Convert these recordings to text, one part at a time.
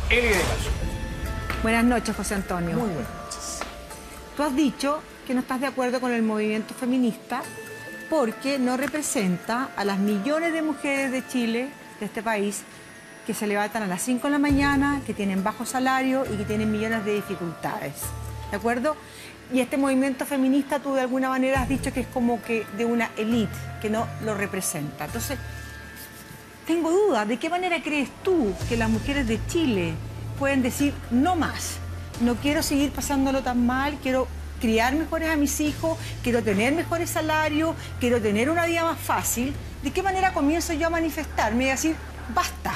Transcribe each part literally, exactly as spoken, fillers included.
Eli de Caso. Buenas noches, José Antonio. Muy buenas noches. Tú has dicho que no estás de acuerdo con el movimiento feminista porque no representa a las millones de mujeres de Chile, de este país, que se levantan a las cinco de la mañana, que tienen bajo salario y que tienen millones de dificultades. ¿De acuerdo? Y este movimiento feminista tú de alguna manera has dicho que es como que de una élite, que no lo representa. Entonces, tengo dudas, ¿de qué manera crees tú que las mujeres de Chile pueden decir no más? No quiero seguir pasándolo tan mal, quiero criar mejores a mis hijos, quiero tener mejores salarios, quiero tener una vida más fácil. ¿De qué manera comienzo yo a manifestarme y a decir, basta?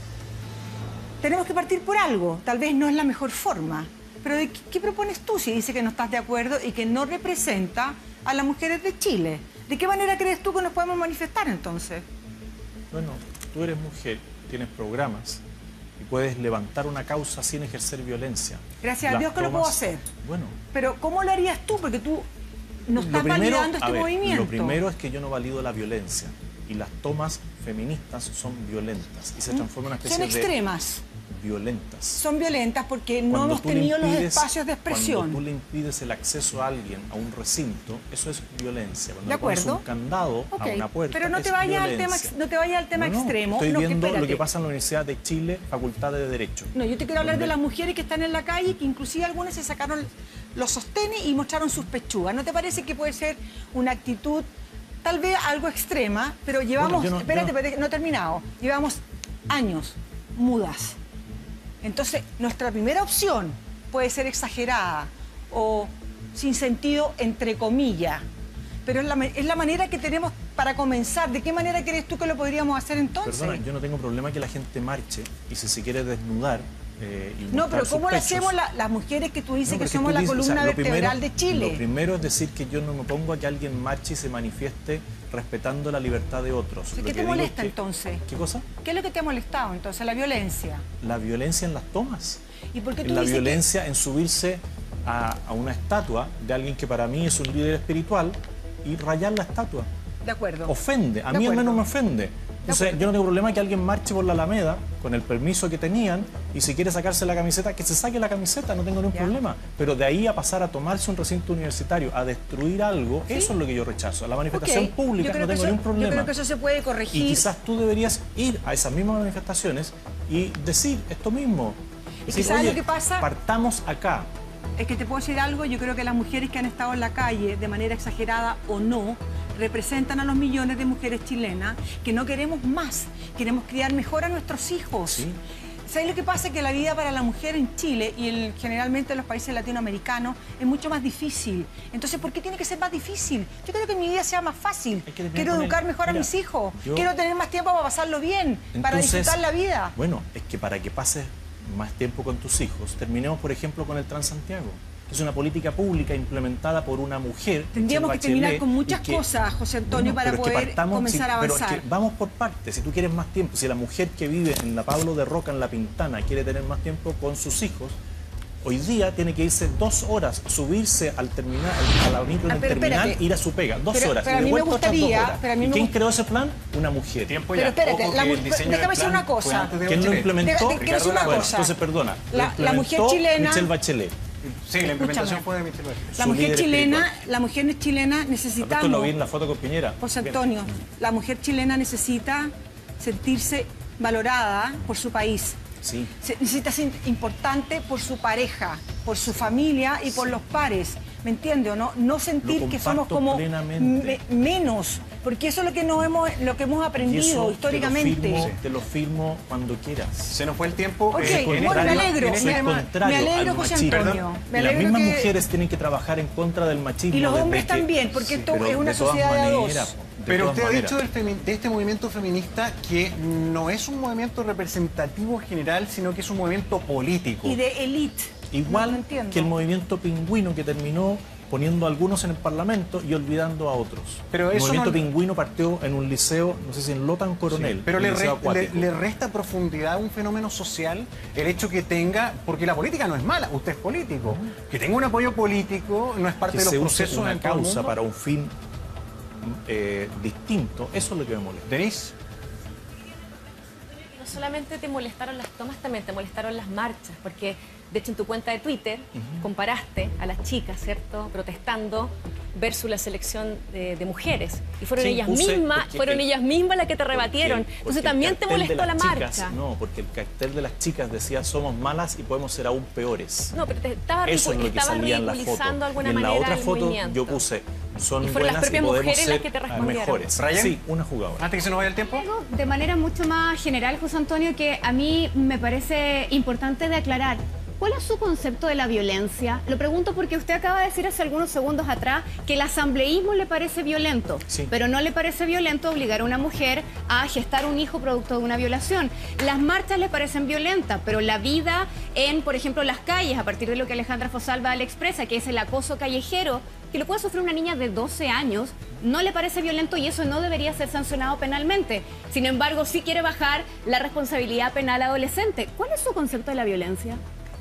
Tenemos que partir por algo, tal vez no es la mejor forma. Pero ¿de qué, qué propones tú si dice que no estás de acuerdo y que no representa a las mujeres de Chile? ¿De qué manera crees tú que nos podemos manifestar entonces? Bueno, tú eres mujer, tienes programas y puedes levantar una causa sin ejercer violencia. Gracias a Dios que lo puedo hacer. Bueno. Pero ¿cómo lo harías tú? Porque tú no estás primero, validando este ver, movimiento. Lo primero es que yo no valido la violencia. Y las tomas feministas son violentas y se transforman en una especie Son extremas. de violentas. Son violentas porque no Cuando hemos tú le tenido impides, los espacios de expresión. Cuando tú le impides el acceso a alguien a un recinto, eso es violencia. Cuando ¿De acuerdo? le pones un candado okay. a una puerta, Pero no te es vayas al violencia. tema, no te vayas al tema no, no, extremo. Estoy no, viendo que lo que pasa en la Universidad de Chile, Facultad de Derecho. No, yo te quiero hablar de las mujeres que están en la calle, que inclusive algunas se sacaron los sostenes y mostraron sus pechugas. ¿No te parece que puede ser una actitud tal vez algo extrema, pero llevamos, bueno, no, espérate, no... espérate, no he terminado, llevamos años mudas? Entonces, nuestra primera opción puede ser exagerada o sin sentido, entre comillas, pero es la, es la manera que tenemos para comenzar. ¿De qué manera crees tú que lo podríamos hacer entonces? Perdona, yo no tengo problema que la gente marche y si se quiere desnudar eh, y no, pero ¿cómo lo pechos, hacemos la, las mujeres que tú dices no, que somos la dices, columna o sea, vertebral primero, de Chile? Lo primero es decir que yo no me opongo a que alguien marche y se manifieste respetando la libertad de otros. ¿Qué lo te que molesta que, entonces? ¿Qué cosa? ¿Qué es lo que te ha molestado entonces? ¿La violencia? La violencia en las tomas. ¿Y por qué tú en la dices violencia que... en subirse a, a una estatua de alguien que para mí es un líder espiritual y rayar la estatua. De acuerdo. Ofende, a mí al menos me ofende. Entonces, yo no tengo problema que alguien marche por la Alameda con el permiso que tenían y si quiere sacarse la camiseta, que se saque la camiseta, no tengo ningún ya. problema. Pero de ahí a pasar a tomarse un recinto universitario, a destruir algo, ¿sí? Eso es lo que yo rechazo. La manifestación okay. pública no tengo eso, ningún problema. Yo creo que eso se puede corregir. Y quizás tú deberías ir a esas mismas manifestaciones y decir esto mismo. Es que ¿sabes lo que pasa? Partamos acá. Es que te puedo decir algo, yo creo que las mujeres que han estado en la calle, de manera exagerada o no, representan a los millones de mujeres chilenas que no queremos más, queremos criar mejor a nuestros hijos. ¿Sí? ¿Sabes lo que pasa? Que la vida para la mujer en Chile y el, generalmente en los países latinoamericanos es mucho más difícil. Entonces, ¿por qué tiene que ser más difícil? Yo quiero que mi vida sea más fácil. Quiero educar mejor Mira, a mis hijos. Yo... Quiero tener más tiempo para pasarlo bien, Entonces, para disfrutar la vida. Bueno, es que para que pases más tiempo con tus hijos, terminemos, por ejemplo, con el Transantiago. Es una política pública implementada por una mujer. Tendríamos que terminar con muchas que, cosas, José Antonio, bueno, para poder partamos, comenzar sí, a avanzar. Pero es que vamos por partes. Si tú quieres más tiempo, si la mujer que vive en la Pablo de Roca, en La Pintana, quiere tener más tiempo con sus hijos, hoy día tiene que irse dos horas, subirse al terminal, a la micro del terminal, espérate. ir a su pega. Dos pero, horas. Pero y a mí me gustaría... Pero a mí ¿Y me quién gust... creó ese plan? Una mujer. Tiempo pero ya. espérate, Ojo, la, el déjame decir una cosa. ¿Quién lo implementó? De, de, de, una bueno, cosa. entonces, perdona. La, la mujer chilena... Michelle Bachelet. Sí, la implementación fue de Michelle Bachelet. La mujer chilena, la mujer chilena necesitamos... Esto lo vi en la foto con Piñera. José Antonio, Bien. la mujer chilena necesita sentirse valorada por su país. Sí. Se necesita ser importante por su pareja, por su familia y por los pares. ¿Me entiende o no? No sentir que somos como me, menos, porque eso es lo que nos hemos, lo que hemos aprendido históricamente. Te lo, firmo, te lo firmo cuando quieras. Se nos fue el tiempo. Okay, eh, bueno, me alegro, me, me alegro, José Antonio. Me alegro Las mismas que... mujeres tienen que trabajar en contra del machismo. Y los hombres que... también, porque sí, esto es una de sociedad de dos. Maneras, Pero usted maneras. ha dicho del de este movimiento feminista que no es un movimiento representativo general, sino que es un movimiento político. Y de élite. Igual no que el movimiento pingüino que terminó poniendo a algunos en el Parlamento y olvidando a otros. Pero el eso movimiento no... pingüino partió en un liceo, no sé si en Lotan Coronel. Sí, pero le, re, le, le resta profundidad a un fenómeno social el hecho que tenga, porque la política no es mala, usted es político, que tenga un apoyo político, no es parte que de los se procesos use una en causa para un fin eh, distinto, eso es lo que me molesta. ¿Denise? No solamente te molestaron las tomas, también te molestaron las marchas, porque de hecho en tu cuenta de Twitter uh-huh. comparaste a las chicas, ¿cierto?, protestando versus la selección de, de mujeres. Y fueron sí, ellas mismas, fueron el, ellas mismas las que te rebatieron. Porque, porque Entonces también te molestó la chicas, marcha. No, porque el cartel de las chicas decía somos malas y podemos ser aún peores. No, pero te estaba Eso es lo que salía en la foto. De alguna y en la manera otra el foto movimiento. yo puse son y fueron buenas las propias y podemos mujeres ser las que te respondieron. Mejores. ¿Ryan? Sí, una jugadora. Antes que se nos vaya el tiempo. De manera mucho más general, José Antonio, que a mí me parece importante de aclarar. ¿Cuál es su concepto de la violencia? Lo pregunto porque usted acaba de decir hace algunos segundos atrás que el asambleísmo le parece violento, sí. pero no le parece violento obligar a una mujer a gestar un hijo producto de una violación. Las marchas le parecen violentas, pero la vida en, por ejemplo, las calles, a partir de lo que Alejandra Fosalva le expresa, que es el acoso callejero, que lo puede sufrir una niña de doce años, no le parece violento y eso no debería ser sancionado penalmente. Sin embargo, sí quiere bajar la responsabilidad penal adolescente. ¿Cuál es su concepto de la violencia?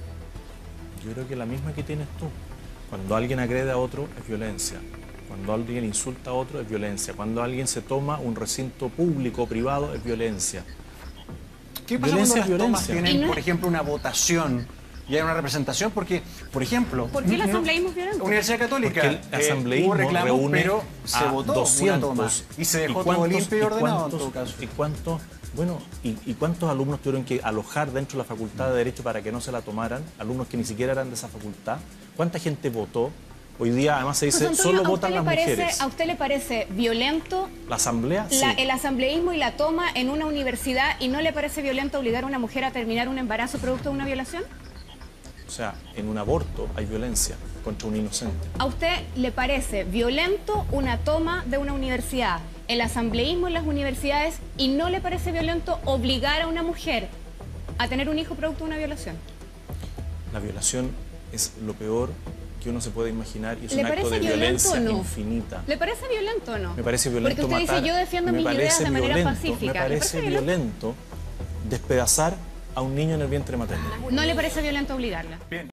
Yo creo que la misma que tienes tú. Cuando alguien agrede a otro es violencia. Cuando alguien insulta a otro es violencia. Cuando alguien se toma un recinto público o privado es violencia. ¿Qué pasa violencia cuando las tomas violencia. tienen, no por ejemplo, una votación y hay una representación? Porque, por ejemplo... ¿Por qué el asambleísmo es violento? Universidad Católica. Porque el asambleísmo eh, hubo reclamos, reúne pero se a votó doscientos. una toma y se dejó ¿Y todo cuántos, limpio y ordenado en cuántos, todo caso. ¿Y cuántos, bueno, y, y cuántos alumnos tuvieron que alojar dentro de la Facultad de Derecho para que no se la tomaran? Alumnos que ni siquiera eran de esa facultad. ¿Cuánta gente votó? Hoy día además se dice, Antonio, solo votan las parece, mujeres. ¿A usted le parece violento ¿La asamblea? Sí. la, el asambleísmo y la toma en una universidad y no le parece violento obligar a una mujer a terminar un embarazo producto de una violación? O sea, en un aborto hay violencia contra un inocente. ¿A usted le parece violento una toma de una universidad, el asambleísmo en las universidades y no le parece violento obligar a una mujer a tener un hijo producto de una violación? La violación es lo peor que uno se puede imaginar y es ¿Le un acto parece de violento violencia o no? infinita. ¿Le parece violento o no? Me parece violento Porque usted matar, dice, yo defiendo me mis ideas parece de manera violento, pacífica. Me parece ¿Le parece violento despedazar a un niño en el vientre materno. No le parece violento obligarla. Bien.